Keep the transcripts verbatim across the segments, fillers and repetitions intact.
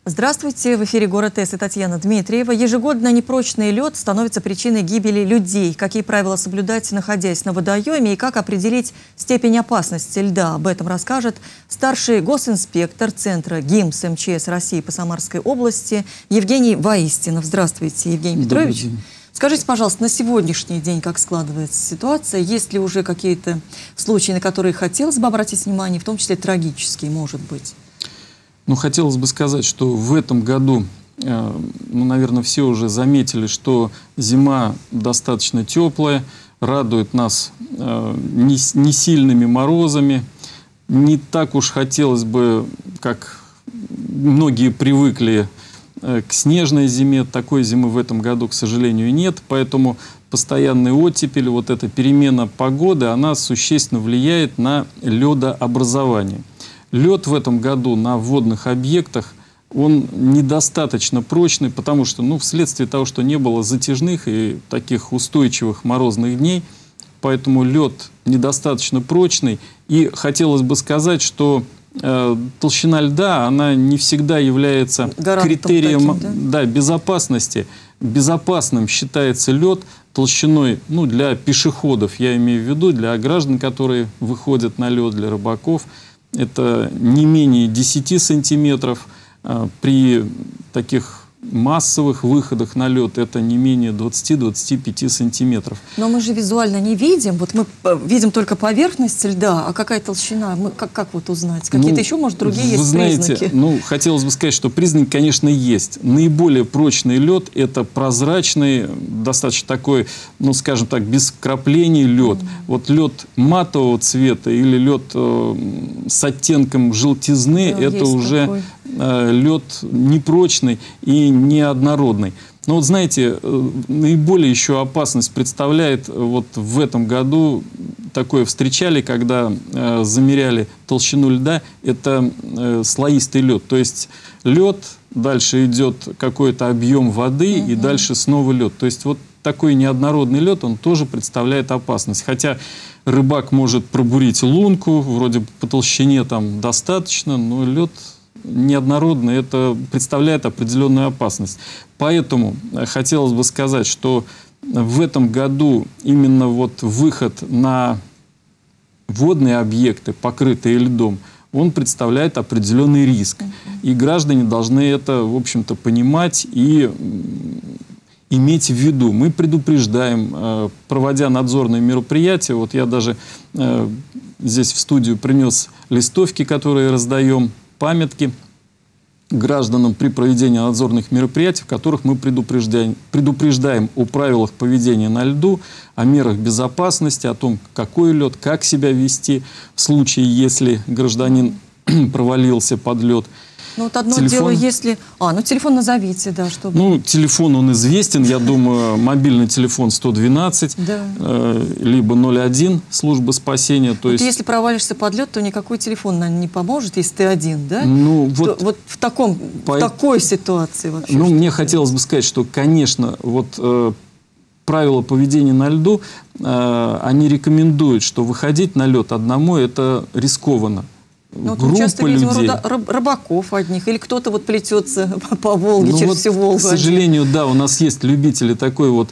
Здравствуйте, в эфире «Город С» и Татьяна Дмитриева. Ежегодно непрочный лед становится причиной гибели людей. Какие правила соблюдать, находясь на водоеме, и как определить степень опасности льда? Об этом расскажет старший госинспектор Центра ГИМС МЧС России по Самарской области Евгений Воистинов. Здравствуйте, Евгений Петрович. Скажите, пожалуйста, на сегодняшний день как складывается ситуация? Есть ли уже какие-то случаи, на которые хотелось бы обратить внимание, в том числе трагические, может быть? Ну, хотелось бы сказать, что в этом году, э, ну, наверное, все уже заметили, что зима достаточно теплая, радует нас э, не, не сильными морозами. Не так уж хотелось бы, как многие привыкли, э, к снежной зиме. Такой зимы в этом году, к сожалению, нет. Поэтому постоянный оттепель, вот эта перемена погоды, она существенно влияет на ледообразование. Лед в этом году на водных объектах, он недостаточно прочный, потому что, ну, вследствие того, что не было затяжных и таких устойчивых морозных дней, поэтому лед недостаточно прочный. И хотелось бы сказать, что э, толщина льда, она не всегда является гарантом критерием таким, да? Да, безопасности. Безопасным считается лед толщиной, ну, для пешеходов, я имею в виду, для граждан, которые выходят на лед, для рыбаков. Это не менее десяти сантиметров. При таких массовых выходах на лед это не менее двадцати-двадцати пяти сантиметров. Но мы же визуально не видим. Вот мы видим только поверхность льда, а какая толщина? Мы, как, как вот узнать? Какие-то ну, еще, может, другие есть знаете, признаки? Ну, хотелось бы сказать, что признаки, конечно, есть. Наиболее прочный лед – это прозрачный, достаточно такой, ну, скажем так, без вкраплений лед. Mm-hmm. Вот лед матового цвета или лед э, с оттенком желтизны, да, это уже такой. э, лед непрочный и неоднородный. Но вот знаете, наиболее еще опасность представляет вот в этом году, такое встречали, когда э, замеряли толщину льда, это э, слоистый лед. То есть лед, дальше идет какой-то объем воды, mm-hmm. и дальше снова лед. То есть вот такой неоднородный лед, он тоже представляет опасность. Хотя рыбак может пробурить лунку, вроде по толщине там достаточно, но лед неоднородный, это представляет определенную опасность. Поэтому хотелось бы сказать, что в этом году именно вот выход на водные объекты, покрытые льдом, он представляет определенный риск. И граждане должны это, в общем-то, понимать и иметь в виду. Мы предупреждаем, проводя надзорные мероприятия. Вот я даже здесь в студию принес листовки, которые раздаем, памятки гражданам при проведении надзорных мероприятий, в которых мы предупреждаем, предупреждаем о правилах поведения на льду, о мерах безопасности, о том, какой лед, как себя вести в случае, если гражданин провалился под лед. Ну, вот одно телефон... дело, если... А, ну, телефон назовите, да, чтобы... Ну, телефон, он известен, я думаю, мобильный телефон сто двенадцать, да. э, либо ноль один, служба спасения. То вот есть... Если провалишься под лед, то никакой телефон, наверное, не поможет, если ты один, да? Ну, вот, то, вот в, таком, по... в такой ситуации вообще. Ну, мне хотелось бы сказать, что, конечно, вот... Э, правила поведения на льду, э, они рекомендуют, что выходить на лед одному это рискованно. Ну, вот часто видим рыбаков одних, или кто-то вот плетется по Волге, ну, через вот, всю Волгу. К сожалению, да, у нас есть любители такой вот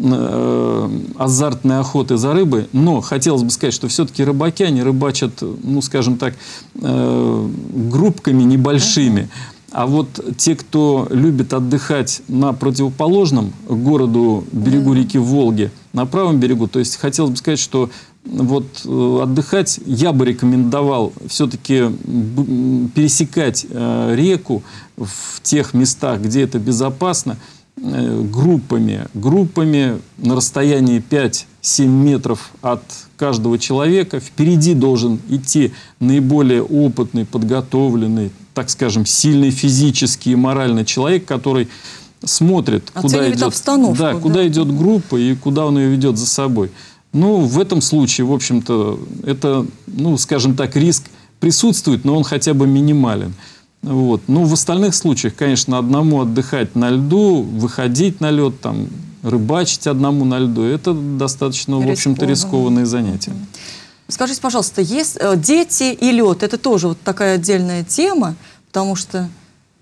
э, азартной охоты за рыбой, но хотелось бы сказать, что все-таки рыбаки, они рыбачат, ну, скажем так, э, группками небольшими. Uh-huh. А вот те, кто любит отдыхать на противоположном городу берегу реки Волги, на правом берегу, то есть хотелось бы сказать, что вот э, отдыхать я бы рекомендовал все-таки пересекать э, реку в тех местах, где это безопасно, э, группами, группами на расстоянии пять-семь метров от каждого человека. Впереди должен идти наиболее опытный, подготовленный, так скажем, сильный физически и морально человек, который смотрит, куда идет, обстановку, да, да? куда идет группа и куда он ее ведет за собой. Ну, в этом случае, в общем-то, это, ну, скажем так, риск присутствует, но он хотя бы минимален. Вот. Ну, в остальных случаях, конечно, одному отдыхать на льду, выходить на лед, там, рыбачить одному на льду, это достаточно, в общем-то, рискованные занятия. Скажите, пожалуйста, есть дети и лед, это тоже вот такая отдельная тема, потому что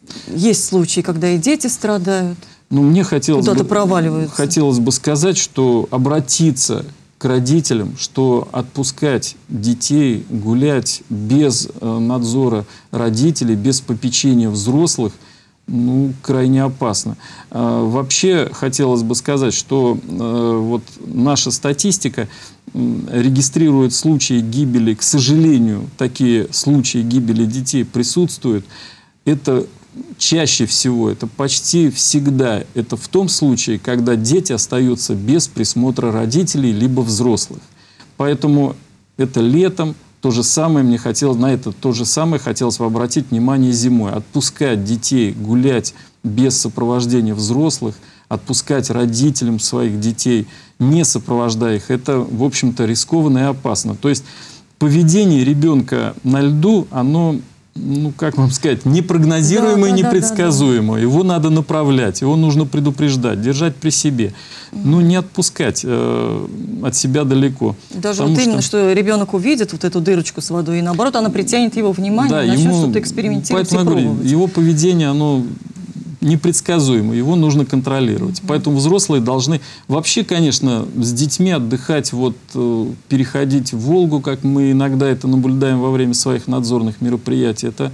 есть случаи, когда и дети страдают, ну, мне хотелось куда-то бы, проваливаются. Хотелось бы сказать, что обратиться к родителям, что отпускать детей гулять без э, надзора родителей, без попечения взрослых, ну, крайне опасно. А, вообще, хотелось бы сказать, что э, вот наша статистика э, регистрирует случаи гибели, к сожалению, такие случаи гибели детей присутствуют. Это чаще всего, это почти всегда, это в том случае, когда дети остаются без присмотра родителей либо взрослых. Поэтому это летом. То же самое мне хотелось, на это то же самое хотелось бы обратить внимание зимой. Отпускать детей гулять без сопровождения взрослых, отпускать родителям своих детей, не сопровождая их, это, в общем-то, рискованно и опасно. То есть поведение ребенка на льду, оно, ну, как вам сказать, непрогнозируемое, да, да, непредсказуемое. Да, да, да. Его надо направлять, его нужно предупреждать, держать при себе. Ну, не отпускать э, от себя далеко. Даже вот именно, что... что ребенок увидит вот эту дырочку с водой, и наоборот, она притянет его внимание, да, начнет ему... что-то экспериментировать и пробовать. Говорю, его поведение, оно непредсказуемо, его нужно контролировать. Mm-hmm. Поэтому взрослые должны вообще, конечно, с детьми отдыхать, вот, э, переходить в Волгу, как мы иногда это наблюдаем во время своих надзорных мероприятий. Это,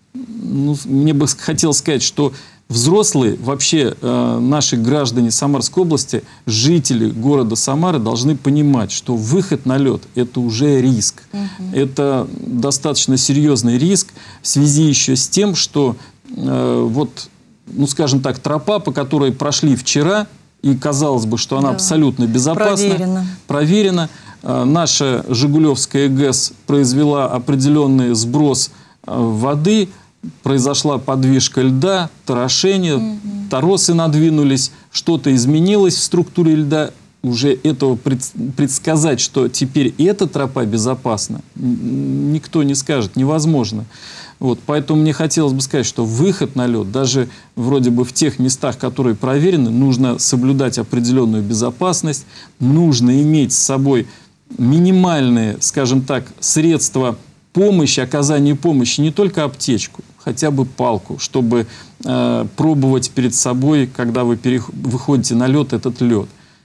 ну, мне бы хотелось сказать, что взрослые, вообще э, наши граждане Самарской области, жители города Самары должны понимать, что выход на лед – это уже риск. Uh-huh. Это достаточно серьезный риск в связи еще с тем, что э, вот, ну, скажем так, тропа, по которой прошли вчера, и казалось бы, что она, да, абсолютно безопасна, проверена. проверена. Э, наша Жигулевская ГЭС произвела определенный сброс э, воды, произошла подвижка льда, торошение, угу. торосы надвинулись, что-то изменилось в структуре льда. Уже этого предсказать, что теперь эта тропа безопасна, никто не скажет, невозможно. Вот, поэтому мне хотелось бы сказать, что выход на лед, даже вроде бы в тех местах, которые проверены, нужно соблюдать определенную безопасность, нужно иметь с собой минимальные, скажем так, средства помощи, оказания помощи, не только аптечку, хотя бы палку, чтобы э, пробовать перед собой, когда вы перех... выходите на лед, этот лед.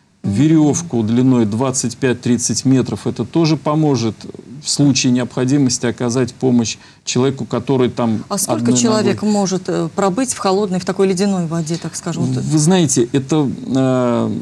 Веревку длиной двадцать пять — тридцать метров, это тоже поможет в случае необходимости оказать помощь человеку, который там... А сколько человек ногой... может пробыть в холодной, в такой ледяной воде, так скажем? Вы знаете, это... Э,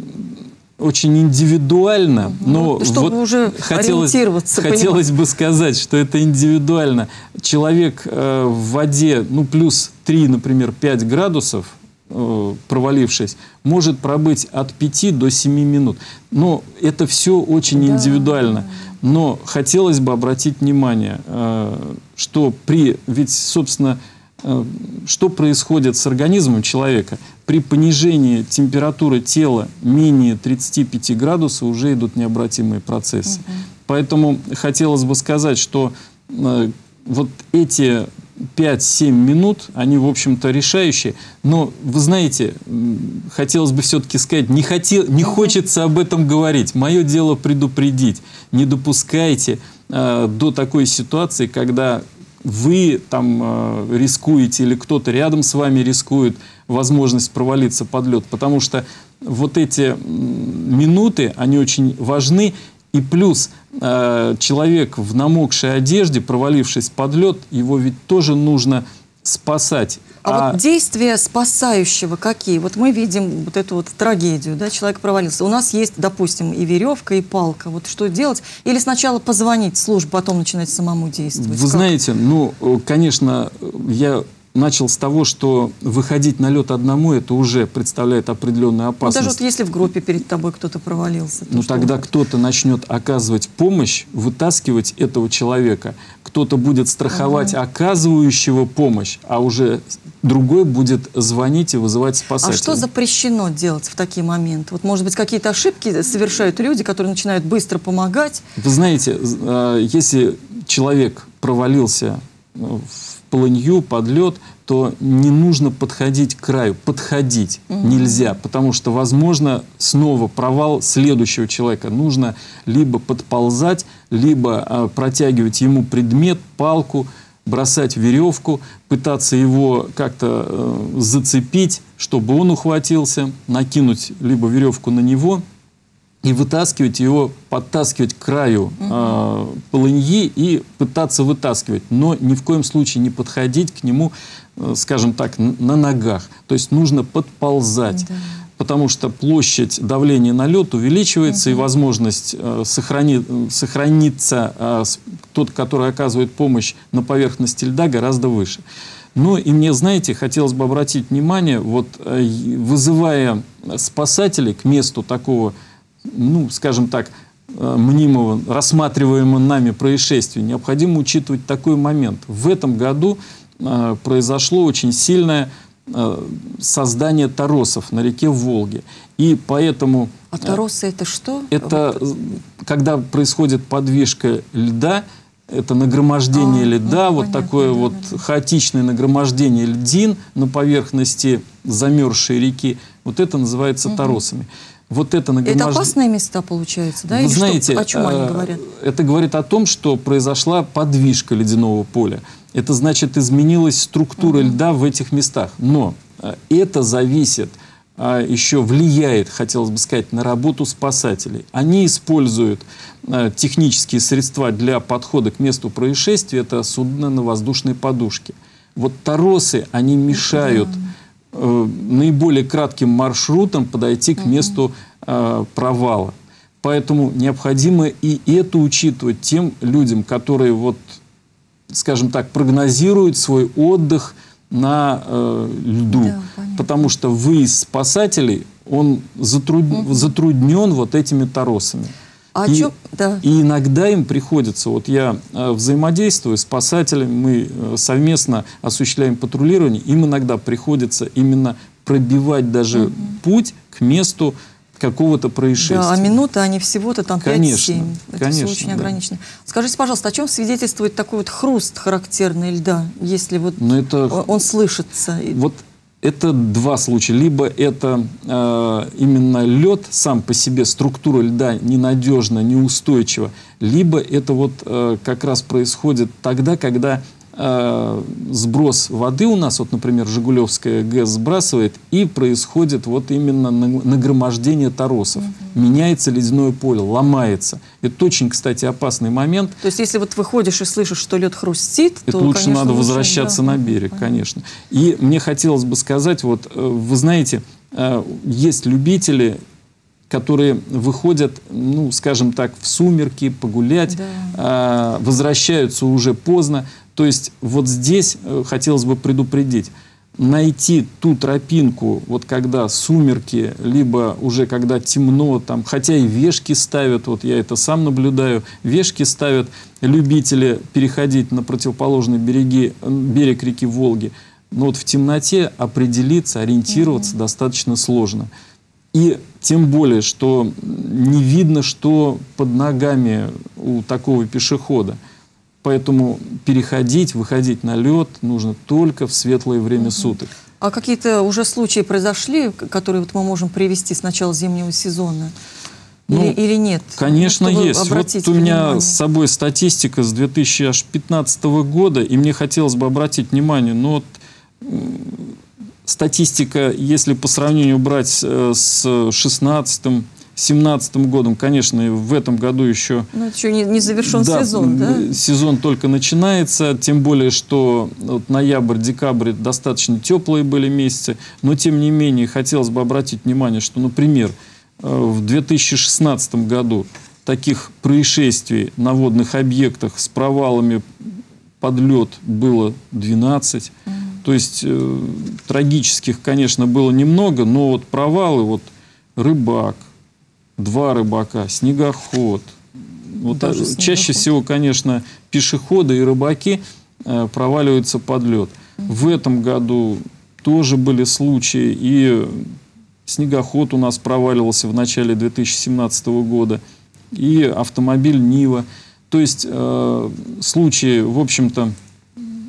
очень индивидуально, но ну, чтобы вот уже хотелось, ориентироваться, хотелось бы сказать, что это индивидуально. Человек э, в воде, ну, плюс три, например, пять градусов, э, провалившись, может пробыть от пяти до семи минут. Но это все очень да, индивидуально. Да. Но хотелось бы обратить внимание, э, что при... Ведь, собственно, э, что происходит с организмом человека? При понижении температуры тела менее тридцати пяти градусов уже идут необратимые процессы. Угу. Поэтому хотелось бы сказать, что э, вот эти пять-семь минут, они, в общем-то, решающие. Но, вы знаете, хотелось бы все-таки сказать, не, хотел, не хочется об этом говорить. Мое дело предупредить. Не допускайте э, до такой ситуации, когда вы там э, рискуете или кто-то рядом с вами рискует возможность провалиться под лед. Потому что вот эти минуты, они очень важны. И плюс э, человек в намокшей одежде, провалившись под лед, его ведь тоже нужно спасать. А, а вот действия спасающего какие? Вот мы видим вот эту вот трагедию, да, человек провалился. У нас есть, допустим, и веревка, и палка. Вот что делать? Или сначала позвонить в службу, потом начинать самому действовать? Вы как? знаете, ну, конечно, я начал с того, что выходить на лед одному, это уже представляет определенную опасность. Ну, даже вот если в группе перед тобой кто-то провалился. Ну, тогда кто-то начнет оказывать помощь, вытаскивать этого человека. Кто-то будет страховать ага. оказывающего помощь, а уже другой будет звонить и вызывать спасателей. А что запрещено делать в такие моменты? Вот, может быть, какие-то ошибки совершают люди, которые начинают быстро помогать? Вы знаете, если человек провалился в полынью, под лед, то не нужно подходить к краю. Подходить угу. нельзя, потому что, возможно, снова провал следующего человека. Нужно либо подползать, либо э, протягивать ему предмет, палку, бросать веревку, пытаться его как-то э, зацепить, чтобы он ухватился, накинуть либо веревку на него и вытаскивать его, подтаскивать к краю э, полыньи и пытаться вытаскивать, но ни в коем случае не подходить к нему, э, скажем так, на ногах. То есть нужно подползать. Да. Потому что площадь давления на лед увеличивается, угу. и возможность э, сохрани, сохраниться э, тот, который оказывает помощь на поверхности льда, гораздо выше. Ну и мне, знаете, хотелось бы обратить внимание, вот э, вызывая спасателей к месту такого, ну, скажем так, э, мнимого, рассматриваемого нами происшествия, необходимо учитывать такой момент. В этом году э, произошло очень сильное создание торосов на реке Волге. И поэтому... А торосы это что? Это когда происходит подвижка льда, это нагромождение а, льда, ну, вот понятно, такое да, вот да. хаотичное нагромождение льдин на поверхности замерзшей реки. Вот это называется угу. торосами. Вот это, нагроможд... это опасные места, получается, да? Вы Или знаете, что, о чем они говорят? Это говорит о том, что произошла подвижка ледяного поля. Это значит, изменилась структура uh-huh. льда в этих местах. Но это зависит, еще влияет, хотелось бы сказать, на работу спасателей. Они используют технические средства для подхода к месту происшествия. Это судно на воздушной подушке. Вот торосы, они мешают uh-huh. наиболее кратким маршрутом подойти к месту uh-huh. провала. Поэтому необходимо и это учитывать тем людям, которые вот, скажем так, прогнозируют свой отдых на э, льду. Да, потому что выезд спасателей, он затруд... угу. затруднен вот этими торосами. А и, чё... да. и иногда им приходится, вот я э, взаимодействую с спасателями, мы э, совместно осуществляем патрулирование, им иногда приходится именно пробивать даже угу. путь к месту какого-то происшествия. Да, а минуты, они всего-то там пять-семь. Это конечно, все очень да. ограничено. Скажите, пожалуйста, о чем свидетельствует такой вот хруст характерный льда, если вот это, он, он слышится? Вот это два случая. Либо это э, именно лед сам по себе, структура льда ненадежна, неустойчива, либо это вот э, как раз происходит тогда, когда э, сброс воды у нас, вот, например, Жигулевская ГЭС сбрасывает, и происходит вот именно нагромождение торосов. Угу. Меняется ледяное поле, ломается. Это очень, кстати, опасный момент. То есть, если вот выходишь и слышишь, что лед хрустит, это то, лучше конечно, надо лучше, возвращаться да, на берег, понятно. конечно. И мне хотелось бы сказать, вот, вы знаете, есть любители, которые выходят, ну, скажем так, в сумерки, погулять, да. возвращаются уже поздно. То есть вот здесь хотелось бы предупредить, найти ту тропинку, вот когда сумерки, либо уже когда темно, там, хотя и вешки ставят, вот я это сам наблюдаю, вешки ставят любители переходить на противоположный береги, берег реки Волги. Но вот в темноте определиться, ориентироваться mm-hmm. достаточно сложно. И тем более, что не видно, что под ногами у такого пешехода. Поэтому переходить, выходить на лед нужно только в светлое время mm-hmm. суток. А какие-то уже случаи произошли, которые вот мы можем привести с начала зимнего сезона? Ну, или, или нет? Конечно, ну, есть. Вот у меня внимание. С собой статистика с две тысячи пятнадцатого года, и мне хотелось бы обратить внимание, ну вот статистика, если по сравнению брать с шестнадцатым, семнадцатым годом, конечно, в этом году еще... Но это еще не, не завершен да, сезон, да? Сезон только начинается, тем более, что вот ноябрь, декабрь достаточно теплые были месяцы, но тем не менее хотелось бы обратить внимание, что, например, в две тысячи шестнадцатом году таких происшествий на водных объектах с провалами под лед было двенадцать. Mm. То есть э, трагических, конечно, было немного, но вот провалы, вот рыбак, два рыбака, снегоход. Вот, а, снегоход. Чаще всего, конечно, пешеходы и рыбаки э, проваливаются под лед. Mm. В этом году тоже были случаи, и снегоход у нас проваливался в начале две тысячи семнадцатого года, и автомобиль Нива. То есть э, случаи, в общем-то,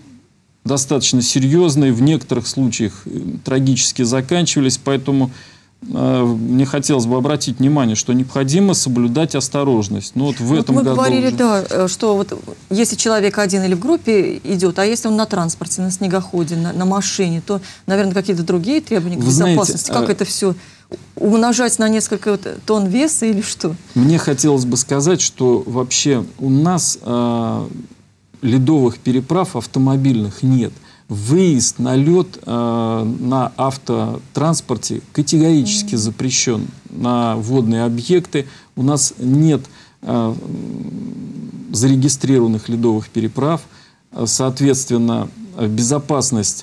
достаточно серьезные, в некоторых случаях трагически заканчивались, поэтому мне хотелось бы обратить внимание, что необходимо соблюдать осторожность. Ну, вот в вот этом мы году говорили, уже... да, что вот если человек один или в группе идет, а если он на транспорте, на снегоходе, на, на машине, то, наверное, какие-то другие требования к Вы безопасности. знаете, как а... это все умножать на несколько тонн веса или что? Мне хотелось бы сказать, что вообще у нас э, ледовых переправ автомобильных нет. Выезд на лед э, на автотранспорте категорически mm-hmm. запрещен. На водные объекты у нас нет э, зарегистрированных ледовых переправ. Соответственно, безопасность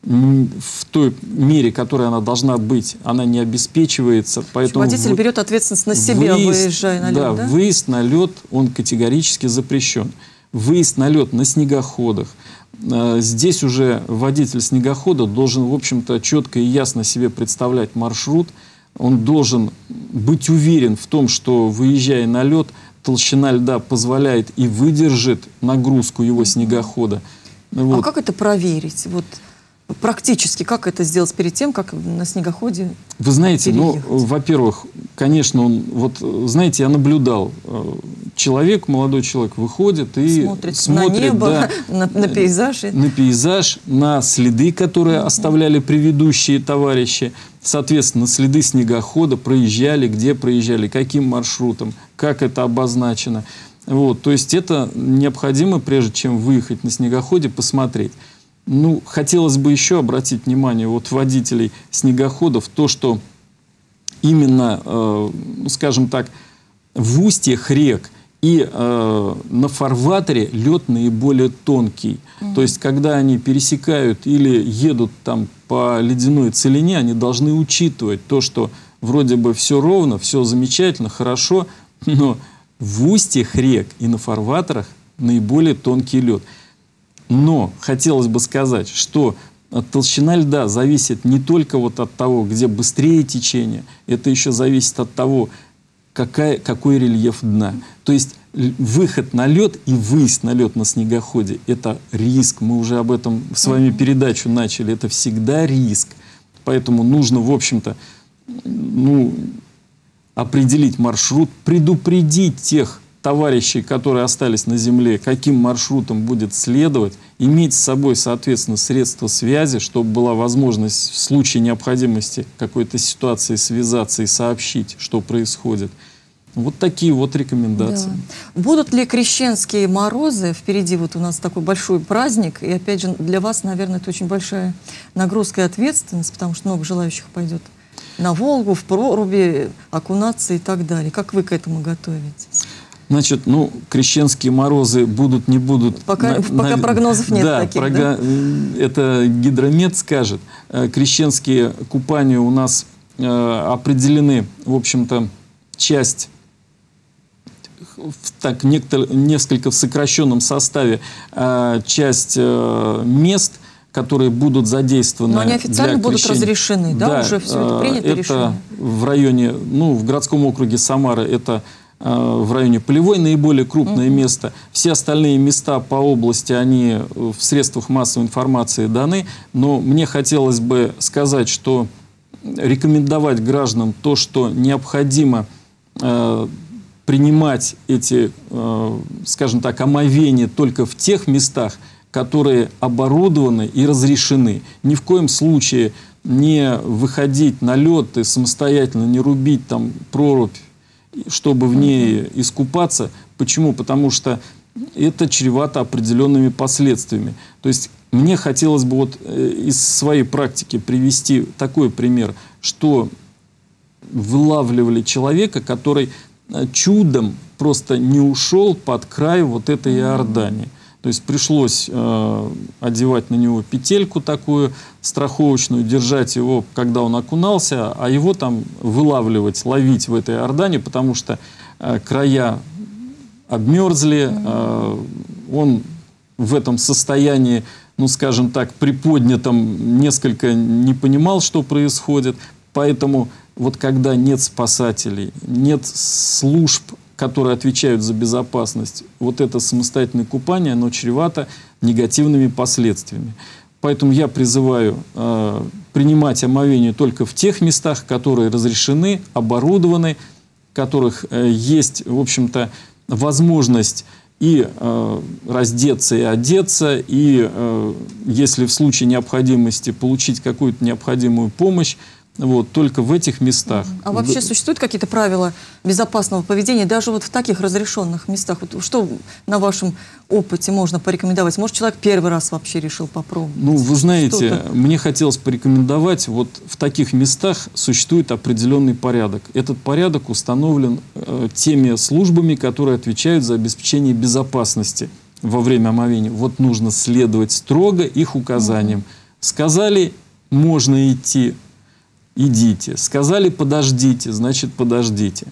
в той мере, которой она должна быть, она не обеспечивается. Поэтому водитель в... берет ответственность на себя, выезд, выезжая на лед, да, да? Выезд на лед, он категорически запрещен. Выезд на лед на снегоходах. Здесь уже водитель снегохода должен, в общем-то, четко и ясно себе представлять маршрут. Он должен быть уверен в том, что, выезжая на лед, толщина льда позволяет и выдержит нагрузку его снегохода. Вот. А как это проверить? Вот практически, как это сделать перед тем, как на снегоходе Вы знаете, переехать? ну, во-первых, конечно, он, вот, знаете, я наблюдал, человек, молодой человек выходит и смотрит, смотрит на небо, да, на, на пейзаж. На пейзаж, на следы, которые uh-huh. оставляли предыдущие товарищи. Соответственно, следы снегохода, проезжали, где проезжали, каким маршрутом, как это обозначено. Вот, то есть это необходимо, прежде чем выехать на снегоходе, посмотреть. Ну, хотелось бы еще обратить внимание вот водителей снегоходов, то, что именно, э, скажем так, в устьях рек и э, на фарватере лед наиболее тонкий. Mm-hmm. То есть, когда они пересекают или едут там по ледяной целине, они должны учитывать то, что вроде бы все ровно, все замечательно, хорошо, но в устьях рек и на фарватерах наиболее тонкий лед. Но хотелось бы сказать, что толщина льда зависит не только вот от того, где быстрее течение, это еще зависит от того, какая, какой рельеф дна. То есть выход на лед и выезд на лед на снегоходе – это риск. Мы уже об этом с вами передачу начали. Это всегда риск. Поэтому нужно, в общем-то, ну, определить маршрут, предупредить тех товарищей, которые остались на земле, каким маршрутом будет следовать, иметь с собой, соответственно, средства связи, чтобы была возможность в случае необходимости какой-то ситуации связаться и сообщить, что происходит. Вот такие вот рекомендации. Да. Будут ли крещенские морозы? Впереди вот у нас такой большой праздник. И опять же, для вас, наверное, это очень большая нагрузка и ответственность, потому что много желающих пойдет на Волгу, в проруби, окунаться и так далее. Как вы к этому готовитесь? Значит, ну, крещенские морозы будут, не будут. Пока, на, пока на, прогнозов нет да, таких, прога, да? Это гидромет скажет. Крещенские купания у нас э, определены, в общем-то, часть, так, некто, несколько в сокращенном составе, э, часть э, мест, которые будут задействованы. Но они официально будут крещения. разрешены, да? Да, уже все это принято это решение? В районе, ну, в городском округе Самара это в районе Полевой наиболее крупное uh-huh. место. Все остальные места по области, они в средствах массовой информации даны. Но мне хотелось бы сказать, что рекомендовать гражданам то, что необходимо э, принимать эти, э, скажем так, омовения только в тех местах, которые оборудованы и разрешены. Ни в коем случае не выходить на лед и самостоятельно не рубить там прорубь, чтобы в ней искупаться. Почему? Потому что это чревато определенными последствиями. То есть мне хотелось бы вот из своей практики привести такой пример, что вылавливали человека, который чудом просто не ушел под край вот этой Иордании. То есть пришлось э, одевать на него петельку такую страховочную, держать его, когда он окунался, а его там вылавливать, ловить в этой Иордании, потому что э, края обмерзли, э, он в этом состоянии, ну скажем так, приподнятом, несколько не понимал, что происходит. Поэтому вот когда нет спасателей, нет служб, которые отвечают за безопасность, вот это самостоятельное купание, оно чревато негативными последствиями. Поэтому я призываю э, принимать омовение только в тех местах, которые разрешены, оборудованы, в которых э, есть, в общем-то, возможность и э, раздеться, и одеться, и, э, если в случае необходимости, получить какую-то необходимую помощь, вот, только в этих местах. А вообще существуют какие-то правила безопасного поведения даже вот в таких разрешенных местах? Вот что на вашем опыте можно порекомендовать? Может, человек первый раз вообще решил попробовать? Ну, вы знаете, мне хотелось порекомендовать, вот в таких местах существует определенный порядок. Этот порядок установлен э, теми службами, которые отвечают за обеспечение безопасности во время омовения. Вот нужно следовать строго их указаниям. Сказали, можно идти. Идите. Сказали, подождите, значит, подождите.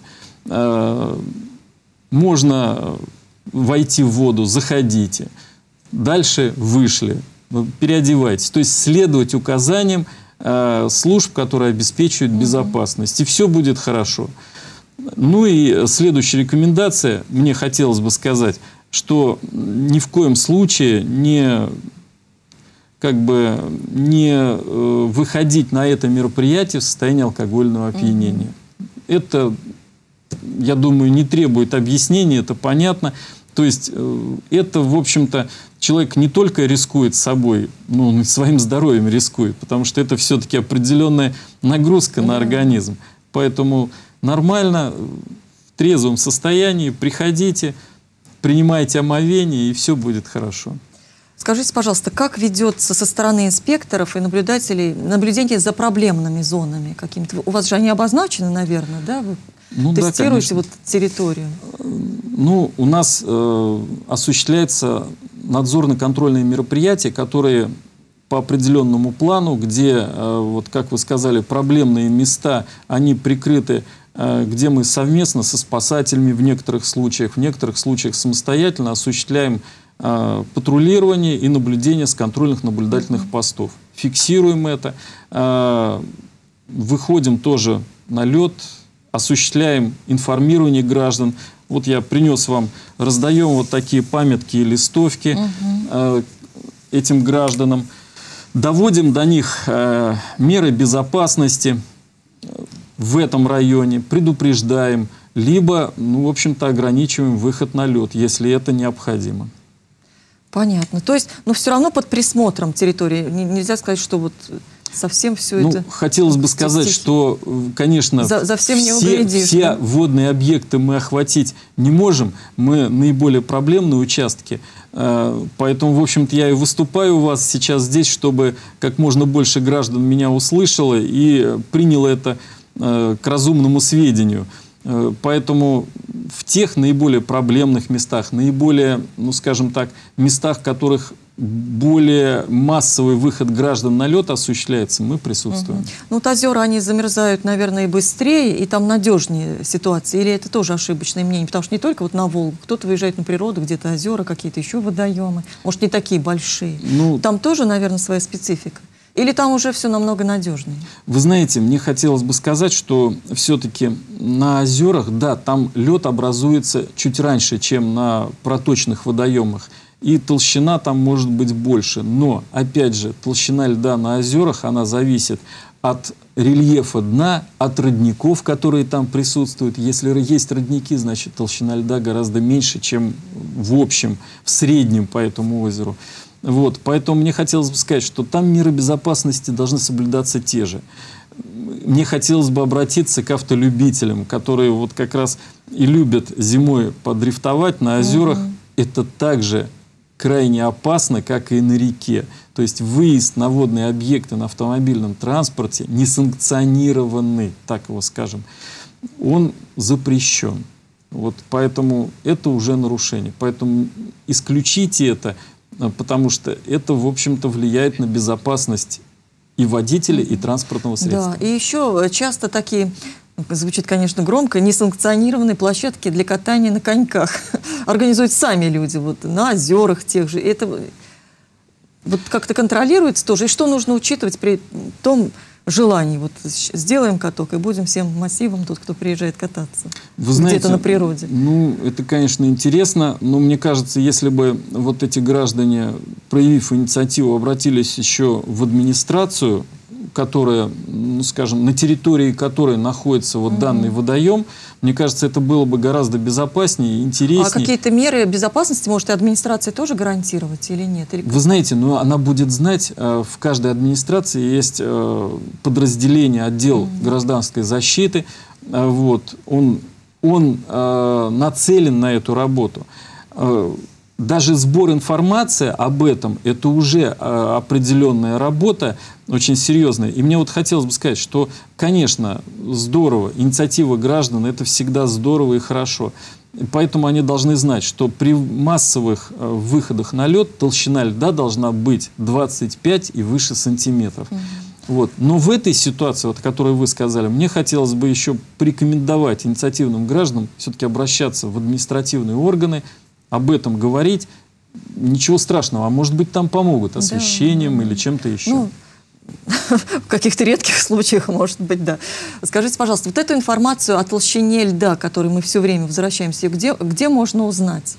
Можно войти в воду, заходите. Дальше вышли, переодевайтесь. То есть следовать указаниям служб, которые обеспечивают безопасность. И все будет хорошо. Ну и следующая рекомендация, мне хотелось бы сказать, что ни в коем случае не... как бы не э, выходить на это мероприятие в состоянии алкогольного опьянения. Mm-hmm. Это, я думаю, не требует объяснения, это понятно. То есть э, это, в общем-то, человек не только рискует собой, но он и своим здоровьем рискует, потому что это все-таки определенная нагрузка mm-hmm. на организм. Поэтому нормально, в трезвом состоянии приходите, принимайте омовение, и все будет хорошо. Скажите, пожалуйста, как ведется со стороны инспекторов и наблюдателей наблюдение за проблемными зонами какими-то? У вас же они обозначены, наверное, да? Вы ну, тестируете да, вот территорию? Ну, у нас э, осуществляется надзорно-контрольные мероприятия, которые по определенному плану, где, э, вот как вы сказали, проблемные места, они прикрыты, э, где мы совместно со спасателями в некоторых случаях, в некоторых случаях самостоятельно осуществляем патрулирование и наблюдение с контрольных наблюдательных uh-huh. постов. Фиксируем это, выходим тоже на лед, осуществляем информирование граждан. Вот я принес вам, раздаем вот такие памятки и листовки uh-huh. этим гражданам, доводим до них меры безопасности в этом районе, предупреждаем, либо, ну, в общем-то, ограничиваем выход на лед, если это необходимо. Понятно. То есть, но все равно под присмотром территории. Нельзя сказать, что вот совсем все ну, это... Хотелось бы сказать, что, конечно, за, за всем все, все водные объекты мы охватить не можем. Мы наиболее проблемные участки. Поэтому, в общем-то, я и выступаю у вас сейчас здесь, чтобы как можно больше граждан меня услышало и приняло это к разумному сведению. Поэтому в тех наиболее проблемных местах, наиболее, ну скажем так, местах, в которых более массовый выход граждан на лед осуществляется, мы присутствуем. Угу. Ну, вот озера, они замерзают, наверное, и быстрее, и там надежнее ситуация. Или это тоже ошибочное мнение? Потому что не только вот на Волгу, кто-то выезжает на природу, где-то озера, какие-то еще водоемы. Может, не такие большие. Ну, там тоже, наверное, своя специфика. Или там уже все намного надежнее? Вы знаете, мне хотелось бы сказать, что все-таки на озерах, да, там лед образуется чуть раньше, чем на проточных водоемах. И толщина там может быть больше. Но, опять же, толщина льда на озерах, она зависит от рельефа дна, от родников, которые там присутствуют. Если есть родники, значит, толщина льда гораздо меньше, чем в общем, в среднем по этому озеру. Вот, поэтому мне хотелось бы сказать, что там меры безопасности должны соблюдаться те же. Мне хотелось бы обратиться к автолюбителям, которые вот как раз и любят зимой подрифтовать на озерах. Mm-hmm. Это также крайне опасно, как и на реке. То есть выезд на водные объекты на автомобильном транспорте несанкционированный, так его скажем, он запрещен. Вот поэтому это уже нарушение. Поэтому исключите это, потому что это, в общем-то, влияет на безопасность и водителя, и транспортного средства. Да, и еще часто такие, звучит, конечно, громко, несанкционированные площадки для катания на коньках организуют сами люди, вот, на озерах тех же. Это вот как-то контролируется тоже. И что нужно учитывать при том желании? Вот сделаем каток и будем всем массивом тот, кто приезжает кататься где-то на природе. Ну, это, конечно, интересно, но мне кажется, если бы вот эти граждане, проявив инициативу, обратились еще в администрацию, которая, ну, скажем, на территории которой находится вот данный водоем, мне кажется, это было бы гораздо безопаснее и интереснее. А какие-то меры безопасности может и администрация тоже гарантировать или нет? Или... Вы знаете, ну, она будет знать, в каждой администрации есть подразделение, отдел mm-hmm. гражданской защиты, вот, он, он нацелен на эту работу. Даже сбор информации об этом, это уже определенная работа, очень серьезная. И мне вот хотелось бы сказать, что, конечно, здорово, инициатива граждан, это всегда здорово и хорошо. Поэтому они должны знать, что при массовых выходах на лед толщина льда должна быть двадцать пять и выше сантиметров. Mm-hmm. Вот. Но в этой ситуации, вот, о которой вы сказали, мне хотелось бы еще порекомендовать инициативным гражданам все-таки обращаться в административные органы, об этом говорить. Ничего страшного, а может быть там помогут освещением, да, или чем-то еще. Ну, в каких-то редких случаях, может быть, да. Скажите, пожалуйста, вот эту информацию о толщине льда, которой мы все время возвращаемся, где, где можно узнать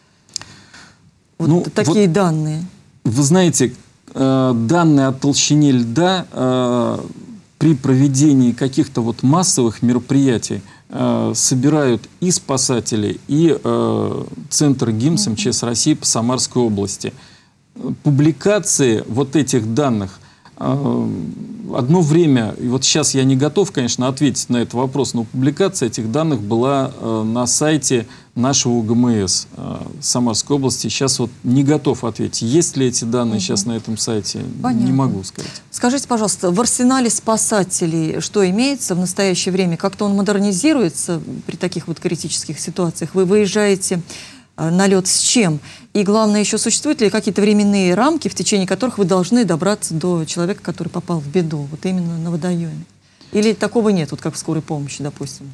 вот ну, такие вот, данные? Вы знаете, э, данные о толщине льда э, при проведении каких-то вот массовых мероприятий собирают и спасатели, и э, Центр ГИМС МЧС России по Самарской области. Публикации вот этих данных э, одно время, и вот сейчас я не готов, конечно, ответить на этот вопрос, но публикация этих данных была э, на сайте нашего УГМС э, Самарской области. Сейчас вот не готов ответить. Есть ли эти данные угу. сейчас на этом сайте, Понятно. Не могу сказать. Скажите, пожалуйста, в арсенале спасателей что имеется в настоящее время? Как-то он модернизируется при таких вот критических ситуациях? Вы выезжаете э, на лед с чем? И главное, еще существуют ли какие-то временные рамки, в течение которых вы должны добраться до человека, который попал в беду, вот именно на водоеме? Или такого нет, вот как в скорой помощи, допустим?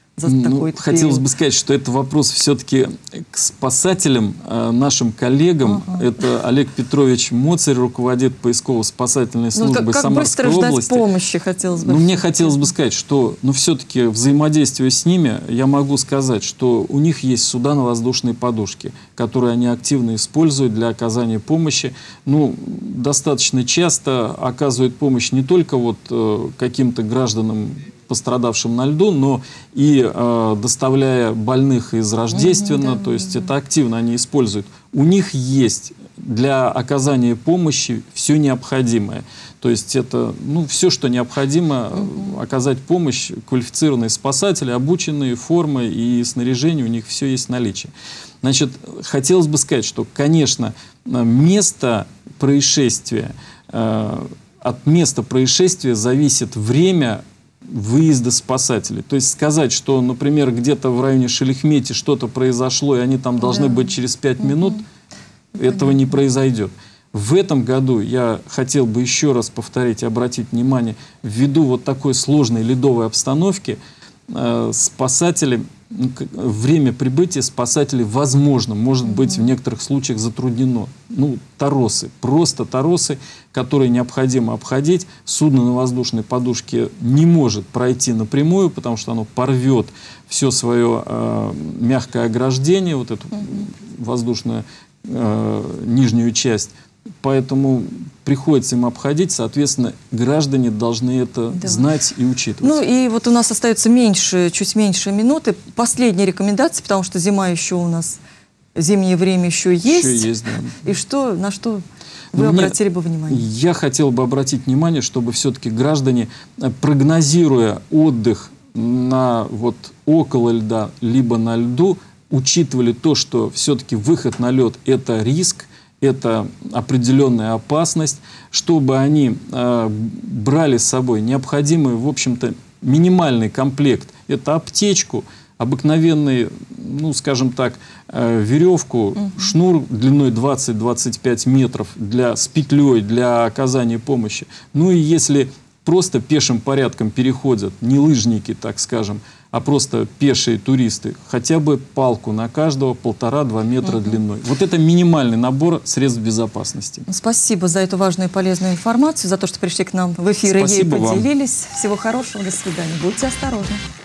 Ну, хотелось бы сказать, что это вопрос все-таки к спасателям, э, нашим коллегам. Ага. Это Олег Петрович Моцарь, руководит поисково-спасательной службой ну, как, как Самарской быстро области. Ждать помощи, хотелось бы. Ну, мне хотелось бы сказать, что ну, все-таки взаимодействуя с ними, я могу сказать, что у них есть суда на воздушной подушке, которые они активно используют для оказания помощи. Ну, достаточно часто оказывают помощь не только вот, э, каким-то гражданам, пострадавшим на льду, но и э, доставляя больных из Рождествена, mm-hmm, да, то есть да. это активно они используют. У них есть для оказания помощи все необходимое. То есть это ну, все, что необходимо, mm-hmm. оказать помощь, квалифицированные спасатели, обученные, формы и снаряжение, у них все есть в наличии. Значит, хотелось бы сказать, что, конечно, место происшествия, э, от места происшествия зависит время выезда спасателей. То есть сказать, что, например, где-то в районе Шелихмети что-то произошло, и они там должны да. быть через пять угу. минут, Понятно. Этого не произойдет. В этом году я хотел бы еще раз повторить и обратить внимание, ввиду вот такой сложной ледовой обстановки, э, спасатели, время прибытия спасателей, возможно, может быть, mm-hmm. в некоторых случаях затруднено. Ну, торосы, просто торосы, которые необходимо обходить. Судно на воздушной подушке не может пройти напрямую, потому что оно порвет все свое э, мягкое ограждение, вот эту mm-hmm. воздушную э, нижнюю часть. Поэтому приходится им обходить, соответственно, граждане должны это да. знать и учитывать. Ну и вот у нас остается меньше, чуть меньше минуты. Последняя рекомендация, потому что зима еще у нас, зимнее время еще есть. Еще есть, да. И что, на что вы Мне, обратили бы внимание? Я хотел бы обратить внимание, чтобы все-таки граждане, прогнозируя отдых на вот около льда, либо на льду, учитывали то, что все-таки выход на лед – это риск, это определенная опасность, чтобы они э, брали с собой необходимый, в общем-то, минимальный комплект. Это аптечку, обыкновенный, ну, скажем так, э, веревку, угу. шнур длиной двадцать-двадцать пять метров для, с петлей для оказания помощи. Ну и если просто пешим порядком переходят, не лыжники, так скажем, а просто пешие туристы, хотя бы палку на каждого полтора-два метра угу. длиной. Вот это минимальный набор средств безопасности. Спасибо за эту важную и полезную информацию, за то, что пришли к нам в эфир и ей поделились. Вам. Всего хорошего, до свидания. Будьте осторожны.